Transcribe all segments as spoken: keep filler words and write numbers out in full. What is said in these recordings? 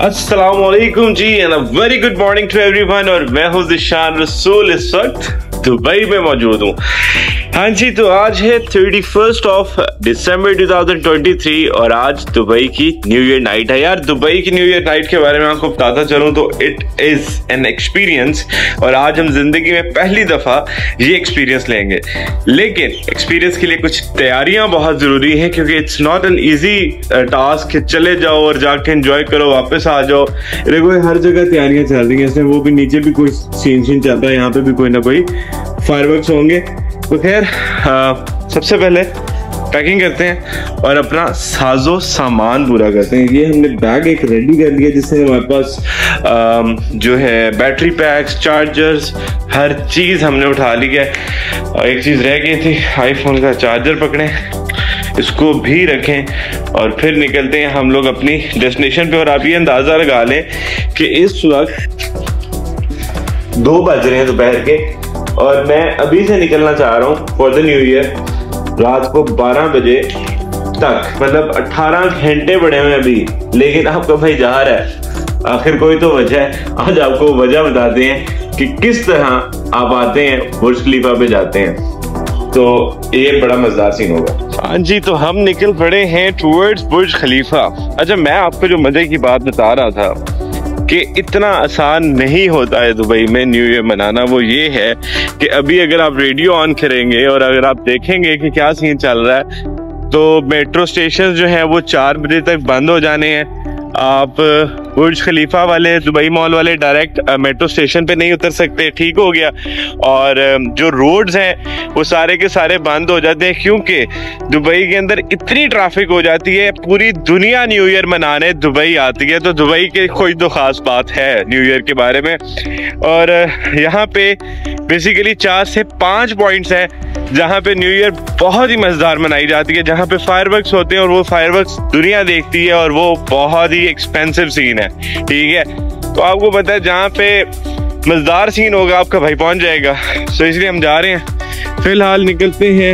अस्सलाम वालेकुम जी and a very good morning to everyone. और मैं हूं ज़िशान रसूल, इस वक्त दुबई में मौजूद हूं। हाँ जी, तो आज है thirty first of December two thousand twenty three और आज दुबई की न्यू ईयर नाइट है। यार, दुबई की न्यू ईयर नाइट के बारे में आपको बताता चलूं तो इट इज एन एक्सपीरियंस, और आज हम जिंदगी में पहली दफा ये एक्सपीरियंस लेंगे। लेकिन एक्सपीरियंस के लिए कुछ तैयारियां बहुत जरूरी हैं, क्योंकि it's not an easy task. चले जाओ और जाके एंजॉय करो, वापस आ जाओ। देखो, हर जगह तैयारियां चल रही हैं, इसमें वो भी नीचे भी कोई सीन सीन चल रहा है, यहाँ पे भी कोई ना कोई फायरवर्क्स होंगे। तो खैर, सबसे पहले पैकिंग करते हैं और अपना साजो सामान पूरा करते हैं। ये हमने बैग एक रेडी कर लिया, जिससे हमारे पास आ, जो है बैटरी पैक्स, चार्जर्स, हर चीज़ हमने उठा ली है। और एक चीज़ रह गई थी, आईफोन का चार्जर पकड़ें, इसको भी रखें और फिर निकलते हैं हम लोग अपनी डेस्टिनेशन पे। और आप ये अंदाज़ा लगा लें कि इस वक्त दो बज रहे हैं दोपहर के, और मैं अभी से निकलना चाह रहा हूँ फॉर द न्यू ईयर रात को बारह बजे तक। मतलब अठारह घंटे पड़े हुए अभी, लेकिन आपका भाई जा रहा है। आखिर कोई तो वजह है। आज आपको वजह बताते हैं कि किस तरह आप आते हैं, बुर्ज खलीफा पे जाते हैं। तो ये बड़ा मजेदार सीन होगा। हाँ जी, तो हम निकल पड़े हैं टूवर्ड्स बुर्ज खलीफा। अच्छा, मैं आपको जो मजे की बात बता रहा था कि इतना आसान नहीं होता है दुबई में न्यू ईयर मनाना, वो ये है कि अभी अगर आप रेडियो ऑन करेंगे और अगर आप देखेंगे कि क्या सीन चल रहा है, तो मेट्रो स्टेशन जो है वो चार बजे तक बंद हो जाने हैं। आप बुर्ज खलीफा वाले, दुबई मॉल वाले डायरेक्ट मेट्रो स्टेशन पे नहीं उतर सकते, ठीक हो गया। और जो रोड्स हैं वो सारे के सारे बंद हो जाते हैं, क्योंकि दुबई के अंदर इतनी ट्रैफिक हो जाती है। पूरी दुनिया न्यू ईयर मनाने दुबई आती है, तो दुबई के कोई तो खास बात है न्यू ईयर के बारे में। और यहाँ पे बेसिकली चार से पाँच पॉइंट्स हैं जहाँ पे न्यू ईयर बहुत ही मजेदार मनाई जाती है, जहाँ पे फायरवर्क्स होते हैं और वो फायरवर्क्स दुनिया देखती है, और वो बहुत ही एक्सपेंसिव सीन है, ठीक है। तो आपको पता है, जहाँ पे मजेदार सीन होगा आपका भाई पहुंच जाएगा। तो इसलिए हम जा रहे हैं, फिलहाल निकलते हैं।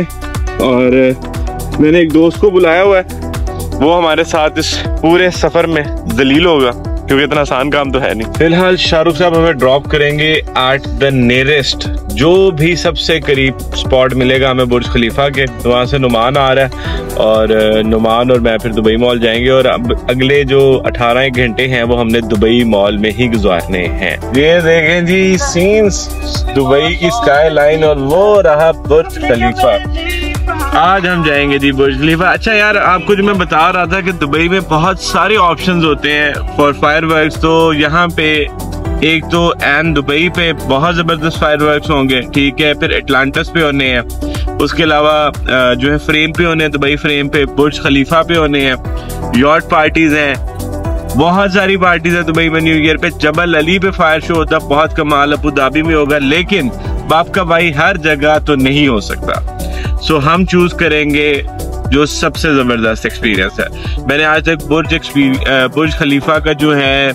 और मैंने एक दोस्त को बुलाया हुआ है, वो हमारे साथ इस पूरे सफर में दलील होगा, क्योंकि इतना आसान काम तो है नहीं। फिलहाल शाहरुख साहब हमें ड्रॉप करेंगे एट द नियरेस्ट, जो भी सबसे करीब स्पॉट मिलेगा हमें बुर्ज खलीफा के। तो वहाँ से नुमान आ रहा है, और नुमान और मैं फिर दुबई मॉल जाएंगे। और अब अगले जो अठारह घंटे हैं वो हमने दुबई मॉल में ही गुजारने हैं। ये देखें जी सीन्स, दुबई की स्काई लाइन, और वो रहा बुर्ज खलीफा। आज हम जाएंगे जी बुर्ज खलीफा। अच्छा यार, आपको जो मैं बता रहा था कि दुबई में बहुत सारे ऑप्शंस होते हैं फॉर फायरवर्क्स। तो यहाँ पे एक तो एन दुबई पे बहुत जबरदस्त फायरवर्क्स होंगे, ठीक है। फिर एटलांटिस पे होने हैं, उसके अलावा जो है फ्रेम पे होने हैं, दुबई फ्रेम पे, बुर्ज खलीफा पे होने हैं। यॉट पार्टीज हैं, बहुत सारी पार्टीज है दुबई में न्यू ईयर पे। जबल अली पे फायर शो होता है, बहुत कमाल। अबू धाबी में होगा, लेकिन बाप का भाई हर जगह तो नहीं हो सकता। सो हम चूज करेंगे जो सबसे जबरदस्त एक्सपीरियंस है। मैंने आज तक बुर्ज बुर्ज खलीफा का जो है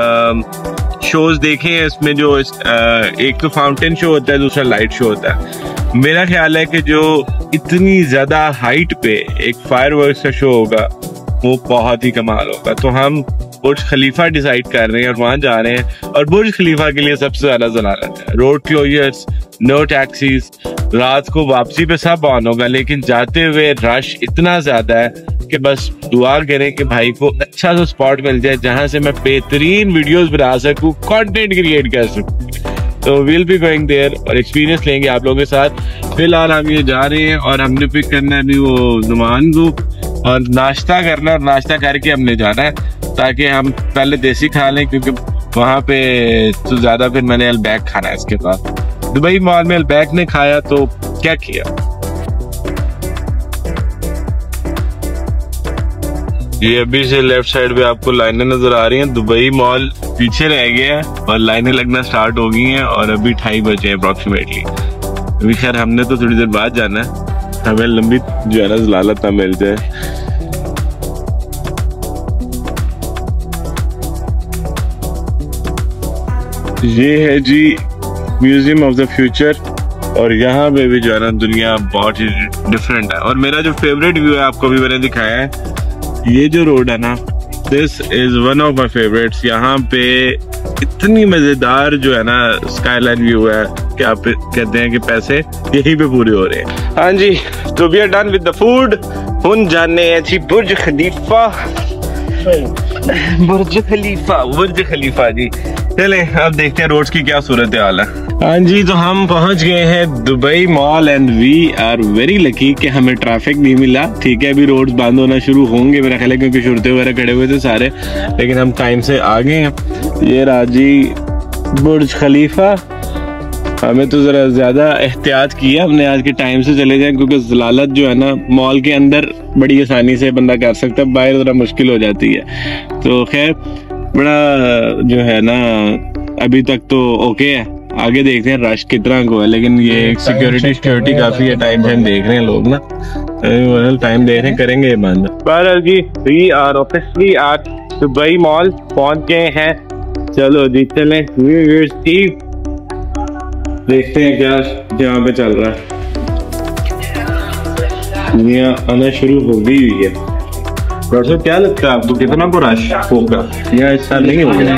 शोज देखे हैं। इसमें जो एक तो फाउंटेन शो होता है, दूसरा लाइट शो होता है। मेरा ख्याल है कि जो इतनी ज्यादा हाइट पे एक फायरवर्क्स का शो होगा वो बहुत ही कमाल होगा। तो हम बुर्ज खलीफा डिसाइड कर रहे हैं और वहां जा रहे हैं। और बुर्ज खलीफा के लिए सबसे ज्यादा जलालत है, रोड क्लोजर्स, नो टैक्सीज। रात को वापसी पे सब ऑन होगा, लेकिन जाते हुए रश इतना ज्यादा है कि बस दुआ करें कि भाई को अच्छा सा स्पॉट मिल जाए जहां से मैं बेहतरीन वीडियोस बना सकूं, कंटेंट क्रिएट कर सकूं। तो विल बी गोइंग देयर और एक्सपीरियंस लेंगे आप लोगों के साथ। फिलहाल हम ये जा रहे हैं और हमने पिक करना है अभी वो नुमान को, और नाश्ता करना है, और नाश्ता करके हमने जाना है, ताकि हम पहले देसी खा लें, क्योंकि वहाँ पे तो ज्यादा फिर मैंने अलबैक खाना है इसके बाद। दुबई मॉल में अलबैक ने खाया तो क्या किया। ये अभी से लेफ्ट साइड पे आपको लाइनें नजर आ रही हैं। दुबई मॉल पीछे रह गया है और लाइनें लगना स्टार्ट हो गई हैं, और अभी ढाई बजे हैं अप्रोक्सीमेटली। अभी खैर हमने तो थोड़ी देर बाद जाना है, हमें लंबी जो है ना जलालत ना मिल जाए। ये है जी म्यूजियम ऑफ द फ्यूचर, और यहाँ पे भी जो है ना दुनिया बहुत ही डिफरेंट है। और मेरा जो फेवरेट व्यू है आपको भी मैंने दिखाया है, ये जो रोड है ना, this is one of my favourites. यहाँ पे इतनी मजेदार जो है ना स्काईलाइन व्यू है कि आप कहते हैं कि पैसे यहीं पे पूरे हो रहे हैं। हाँ जी, तो we are done with the food. हुन जाने हैं जी बुर्ज खलीफा। बुर्ज खलीफा बुर्ज खलीफा जी। चले अब देखते हैं रोड्स की क्या सूरत हाल है। हाँ जी, तो हम पहुंच गए हैं Dubai mall and we are very lucky कि हमें ट्रैफिक नहीं मिला। ठीक है, अभी रोड्स बंद होना शुरू होंगे मेरा ख्याल है, क्योंकि शुरते वगैरह खड़े हुए थे सारे, लेकिन हम टाइम से आ गए हैं। ये राजी बुर्ज खलीफा। हमें तो जरा ज्यादा एहतियात किया हमने आज के, टाइम से चले जाए, क्योंकि जलालत जो है ना मॉल के अंदर बड़ी आसानी से बंदा कर सकता है, बाहर जरा मुश्किल हो जाती है। तो खैर बड़ा जो है ना अभी तक तो ओके है, आगे देखते हैं रश कितना को है, लेकिन ये सिक्योरिटी सिक्योरिटी काफी है। टाइम टाइम देख रहे हैं लोग ना, टाइम देख रहे हैं, करेंगे ये बंद। बहरहाल जी we are officially at Dubai mall पहुंच गए हैं। चलो जी चले, न्यू ईयर्स ईव देखते हैं क्या यहाँ पे चल रहा है। दुनिया आना शुरू हो गई हुई है। डॉक्टर साहब क्या लगता है आपको कितना को रश होगा या इस साल नहीं होगा?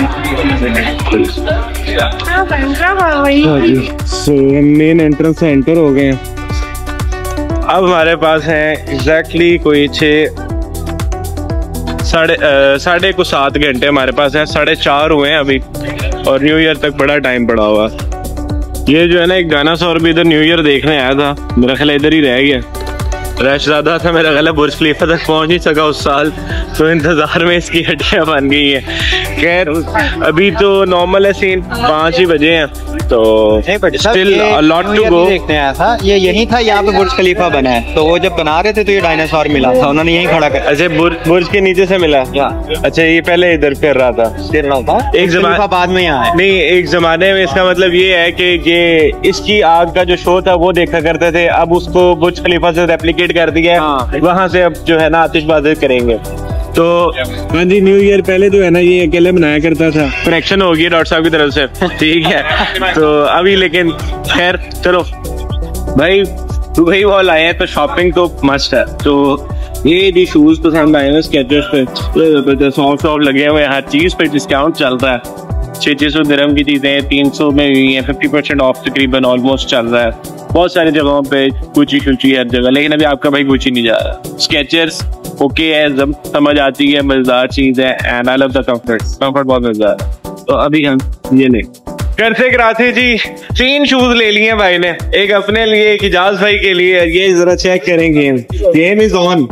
सो हम मेन एंट्रेंस से एंटर हो गए हैं। अब हमारे पास है एग्जैक्टली कोई छः साढ़े साढ़े को सात घंटे हमारे पास है। साढ़े चार हुए हैं अभी और न्यू ईयर तक बड़ा टाइम पड़ा हुआ। ये जो है ना एक डायनासोर भी इधर न्यू ईयर देखने आया था, मेरा ख्याल इधर ही रह गया। रश ज्यादा था, मेरा ख्याल बुर्ज खलीफा तक पहुंच नहीं सका उस साल, तो इंतजार में इसकी हड्डियां बन गई हैं। खैर अभी तो नॉर्मल है सीन, पाँच ही बजे हैं, तो still a lot to go. देखते हैं ऐसा, ये यही था, यहाँ पे बुर्ज खलीफा बना है, तो वो जब बना रहे थे तो ये डायनासोर मिला था, उन्होंने यही खड़ा कर। अच्छा, बुर्ज के नीचे से मिला? अच्छा, ये पहले इधर फिर रहा था फिर रहा था एक जमाने बाद में यहाँ नहीं, एक जमाने में। इसका मतलब ये है कि ये इसकी आग का जो शो था वो देखा करते थे, अब उसको बुर्ज खलीफा से रेप्लिकेट कर दिया, वहां से अब जो है ना आतिशबाजी करेंगे। तो हाँ जी, न्यू ईयर पहले तो है ना ये अकेले बनाया करता था, कनेक्शन हो गया डॉक्टर साहब की तरफ से, ठीक है। तो अभी लेकिन खैर चलो भाई, दुबई मॉल आए हैं तो शॉपिंग तो मस्ट है। तो ये जी शूज पसंद आए हैं स्केचर्स पे, सॉफ्ट सॉफ्ट लगे हुए, हर चीज पे डिस्काउंट चल रहा है। छः छः सौ दिरहम की चीजें तीन सौ में हुई हैं, फिफ्टी परसेंट ऑफ तकरीबन ऑलमोस्ट चल रहा है बहुत सारी जगहों पे। गुची शुची हर जगह, लेकिन अभी आपका भाई गुची नहीं जा रहा। स्केचर्स ओके है, जब समझ आती है, मजेदार चीज है, and I love the comfort. Comfort बहुत मजेदार है। तो अभी हम ये ले घर से कराते जी तीन शूज ले लिए भाई ने, एक अपने लिए, एक इजाज भाई के लिए। ये जरा चेक करेंगे, गेम इज ऑन।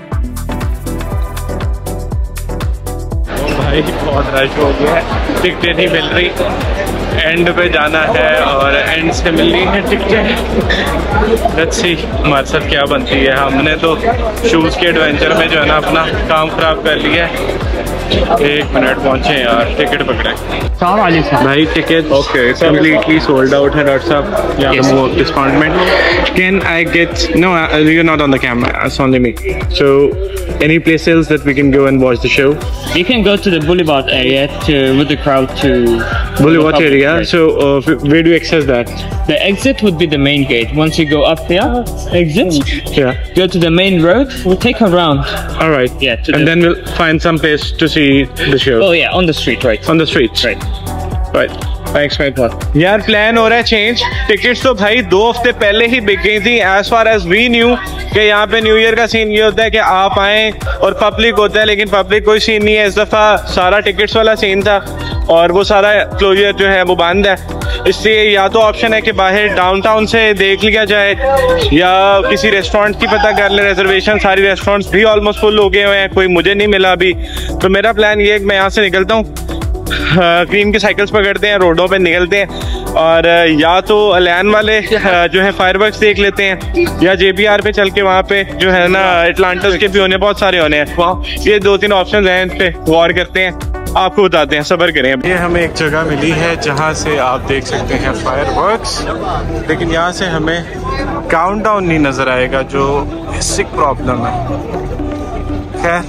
भाई बहुत रश हो गया है, टिकटें नहीं मिल रही, एंड पे जाना है और एंड से मिलनी है टिकटें। लेट्स सी हमारे साथ क्या बनती है। हमने तो शूज़ के एडवेंचर में जो है ना अपना काम खराब कर लिया है। एक मिनट पहुंचे यार, टिकट पकड़े भाई। Ticket okay completely sold out है डॉक्टर साहब, या मूव डिस्काउंटमेंट। Can I get no, you not on the camera, it's only me. So any places that we can go and watch the show? You can go to the Boulevard area to, with the crowd to Boulevard area. So uh, where do you access that? The exit would be the main gate. Once you go up there, exit. Yeah. Go to the main road. We'll take a round. All right. Yeah. And the, then we'll find some place to see the show. Oh yeah, on the street, right? On the streets. Right. Right. Thanks, mate. यार plan हो रहा है change. Tickets तो भाई दो हफ्ते पहले ही बिक गई थी। As far as we knew कि यहाँ पे न्यू ईयर का सीन ये होता है कि आप आए और पब्लिक होता है, लेकिन पब्लिक कोई सीन नहीं है। इस दफा सारा टिकट्स वाला सीन था और वो सारा क्लोजर जो है वो बंद है। इसलिए या तो ऑप्शन है कि बाहर डाउनटाउन से देख लिया जाए या किसी रेस्टोरेंट की पता कर ले रिजर्वेशन। सारी रेस्टोरेंट्स भी ऑलमोस्ट फुल हो गए हुए हैं, कोई मुझे नहीं मिला अभी। तो मेरा प्लान ये है कि मैं यहाँ से निकलता हूँ, क्रीम की साइकिल्स पकड़ते हैं, रोडों पे निकलते हैं और या तो अलियान वाले जो है फायरवर्क्स देख लेते हैं या जेबीआर पे चल के वहाँ पे जो है ना एटलांटिस के भी होने बहुत सारे होने हैं। ये दो तीन ऑप्शन हैं, इन पे गौर करते हैं, आपको बताते हैं, सब्र करें। ये हमें एक जगह मिली है जहाँ से आप देख सकते हैं फायरवर्क्स, लेकिन यहाँ से हमें काउंटडाउन नहीं नजर आएगा, जो बेसिक प्रॉब्लम है। खैर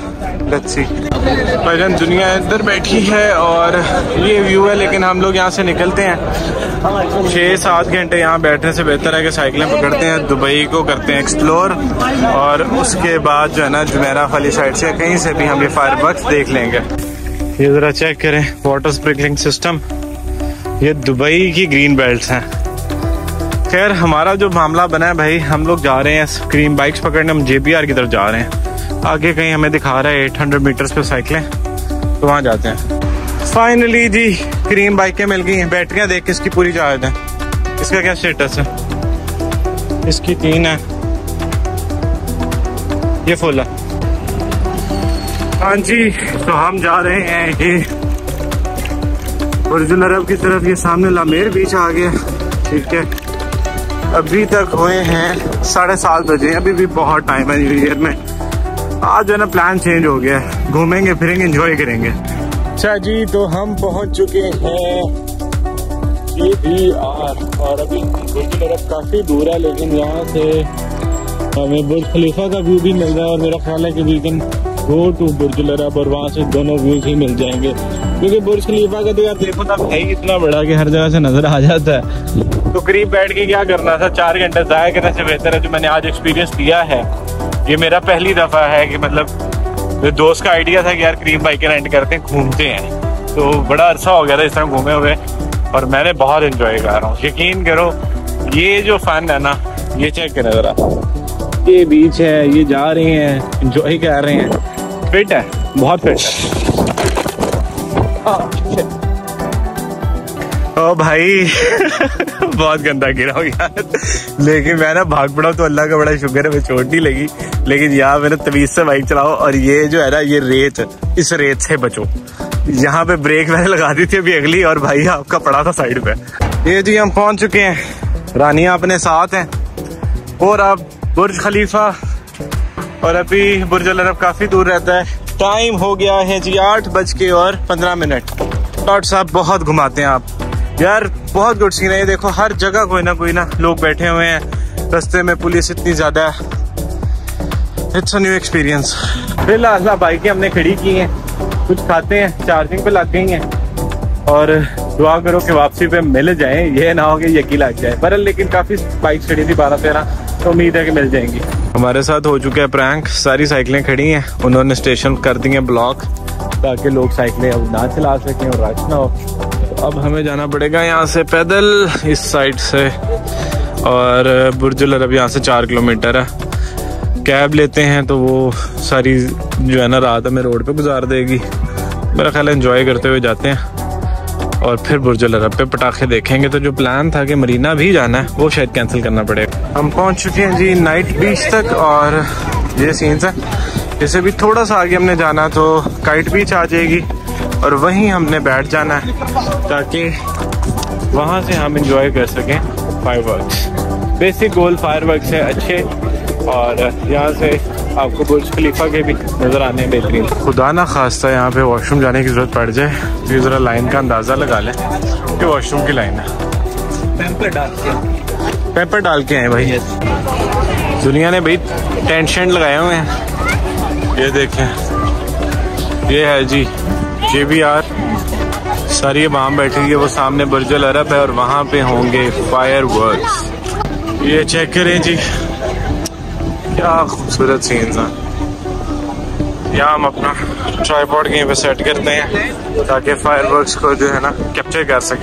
लेट्स सी। भाईजान दुनिया इधर बैठी है और ये व्यू है, लेकिन हम लोग यहाँ से निकलते हैं। छः सात घंटे यहाँ बैठने से बेहतर है कि साइकिलें पकड़ते हैं, दुबई को करते हैं एक्सप्लोर, और उसके बाद जो है ना जुमेरा वाली साइड से कहीं से भी हम ये फायरवर्क्स देख लेंगे। ये ज़रा चेक करें वाटर स्प्रिंकलिंग सिस्टम, ये दुबई की ग्रीन बेल्ट हैं। खैर हमारा जो मामला बना है भाई, हम लोग जा रहे हैं स्क्रीन बाइक्स पकड़ने, हम जे बी आर की तरफ जा रहे हैं। आगे कहीं हमें दिखा रहा है आठ सौ मीटर्स पे साइकिलें, तो वहाँ जाते हैं। फाइनली जी क्रीम बाइकें मिल गई हैं। बैटरियाँ देख के इसकी पूरी चार्ज है। इसका क्या स्टेटस है? इसकी तीन है, ये फुल है। हाँ जी, तो हम जा रहे हैं ये बुर्जुल अरब की तरफ। ये सामने लामेर बीच आ गया। ठीक है, अभी तक हुए हैं साढ़े सात बजे, अभी भी बहुत टाइम है न्यू ईयर में। आज जो है ना प्लान चेंज हो गया है, घूमेंगे फिरेंगे एंजॉय करेंगे। अच्छा जी, तो हम पहुंच चुके हैं जे बी आर, और अभी बुर्जुल अरब काफ़ी दूर है, लेकिन यहाँ से हमें बुर्ज खलीफा का व्यू भी मिल रहा है, और मेरा ख्याल है कि we can go to Burj al Arab और वहाँ से दोनों व्यूज ही मिल जाएंगे। क्योंकि बुर्ज खलीफा का तो यार देखो ना है ही इतना बड़ा कि हर जगह से नजर आ जाता है। तो करीब बैठ के क्या करना था, चार घंटे ज़ाया करने से बेहतर है जो मैंने आज एक्सपीरियंस किया है। ये मेरा पहली दफ़ा है कि मतलब दोस्त का आइडिया था कि यार करीब बाइकें रेंट करते हैं, घूमते हैं। तो बड़ा अरसा हो गया था इस तरह घूमे हुए, और मैंने बहुत इंजॉय कर रहा हूँ। यकीन करो, ये जो फन है ना, ये चेक करें ज़रा, ये बीच है, ये जा रहे हैं इंजॉय कर रहे हैं। फिट है, बहुत फिट है। ओ भाई बहुत गंदा गिरा हूँ यार, लेकिन मैं ना भाग पड़ा तो अल्लाह का बड़ा शुक्र है, मैं चोट नहीं लगी। लेकिन यार मैंने तमीज से बाइक चलाओ, और ये जो है ना ये रेत, इस रेत से बचो। यहाँ पे ब्रेक मैंने लगा दी थी अभी अगली, और भाई आपका पड़ा था साइड पे। ये जी हम पहुंच चुके हैं, रानिया अपने साथ हैं, और अब बुर्ज खलीफा, और अभी बुर्जुल अरब काफी दूर रहता है। टाइम हो गया है जी आठ बज के और पंद्रह मिनट। डॉक्टर साहब बहुत घुमाते हैं आप यार, बहुत गुड सीन है। ये देखो हर जगह कोई ना कोई ना लोग बैठे हुए हैं, रास्ते में पुलिस इतनी ज्यादा है। It's a new experience. फिलहाल बाइकें हमने खड़ी की हैं, कुछ खाते हैं, चार्जिंग पे लग गई हैं, और दुआ करो कि वापसी पे मिल जाए, ये ना हो कि यकी लग जाए। पर लेकिन काफी बाइक खड़ी थी, बारह तेरह, तो उम्मीद है कि मिल जाएंगी। हमारे साथ हो चुका है प्रैंक, सारी साइकिलें खड़ी हैं, उन्होंने स्टेशन कर दी हैं ब्लॉक, ताकि लोग साइकिलें अब ना चला सकें और रश ना हो। तो अब हमें जाना पड़ेगा यहाँ से पैदल इस साइड से, और बुर्जुल अरब यहाँ से चार किलोमीटर है। कैब लेते हैं तो वो सारी जो है ना रात हमें रोड पे गुजार देगी। मेरा ख्याल है एंजॉय करते हुए जाते हैं, और फिर बुर्जुल अरब पे पटाखे देखेंगे। तो जो प्लान था कि मरीना भी जाना है, वो शायद कैंसिल करना पड़ेगा। हम पहुंच चुके हैं जी नाइट बीच तक, और ये सीन्स है। जैसे भी थोड़ा सा आगे हमने जाना तो काइट बीच आ जाएगी, और वहीं हमने बैठ जाना है ताकि वहाँ से हम इंजॉय कर सकें फायरवर्क्स। बेसिक गोल फायरवर्क्स है अच्छे, और यहाँ से आपको बुर्ज खलीफा के भी नज़र आने में बेहतरीन। खुदा ना खास्ता यहाँ पे वॉशरूम जाने की ज़रूरत पड़ जाए, तो ज़रा लाइन का अंदाज़ा लगा लें कि वॉशरूम की लाइन है। पेपर डाल के पेपर डाल के आए भाई। दुनिया ने भाई टेंट शेंट लगाए हुए हैं। ये देखें, ये है जी जे बी आर, सारी आवाम बैठी है। वो सामने बुर्जुल अरब है, और वहाँ पे होंगे फायर वर्क्स। ये चेक करें जी, क्या खूबसूरत सीन्स हैं। यहाँ हम अपना ट्राइपॉड कहीं पे सेट करते हैं ताकि फायरवर्क्स को जो है ना कैप्चर कर सकें।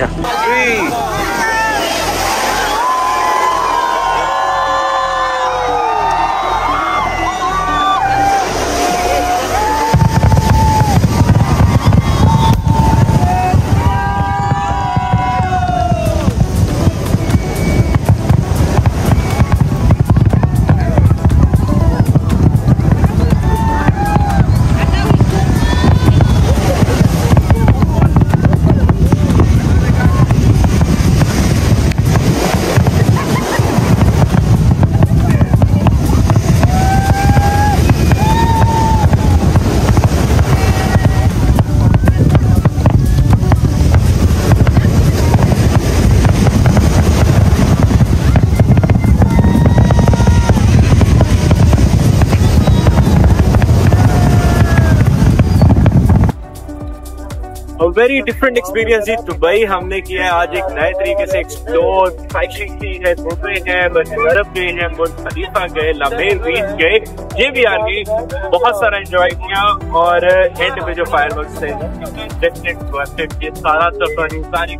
वेरी डिफरेंट एक्सपीरियंस जी। दुबई हमने किया है आज एक नए तरीके से एक्सप्लोर, साइकिलिंग की है, दुबई है, बर्फ गए हैं, बुर्ज खलीफा गए, लामेन बीच गए, ये भी आगे बहुत सारा एंजॉय किया। और एंड में जो फायरवर्क्स थे, ये सारा सफर, सारी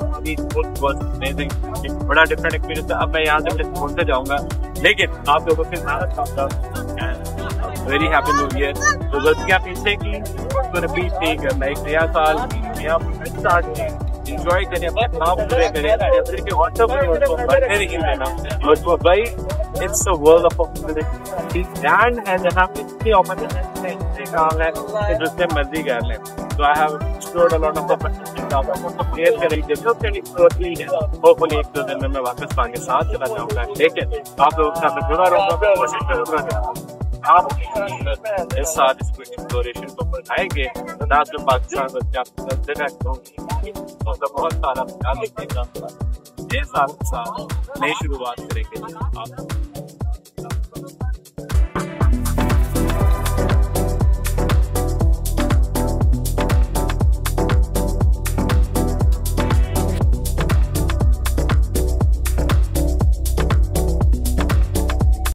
बड़ा डिफरेंट एक्सपीरियंस है। अब मैं यहाँ से पहुंचते जाऊंगा, लेकिन आप लोगों के साथ वेरी हैप्पी न्यू ईयर। तो गलतियाँ पीछे की तो रिपीट नहीं करना, एक नया साल नया स्टार्ट एंजॉय करें, अपने काम पूरे करें, अपने के व्हाट्सएप में बढ़ने नहीं देना। और तो भाई it's a world of opportunity and है, जहाँ पे इतनी अपॉर्चुनिटी काम है जिससे मर्जी कर लें। तो I have explored a lot of opportunities, आप लोगों को क्लियर करेंगे जो कहीं होती है। होपफुली एक दो दिन में मैं वापस पाके साथ चला जाऊंगा, लेकिन आप लोगों के साथ जुड़ा रहूंगा, कोशिश करूंगा आप इस साल इस एक्सप्लोरेशन को बढ़ाएंगे तो आज में पाकिस्तान बहुत सारा ये साल नई शुरुआत करेंगे आप।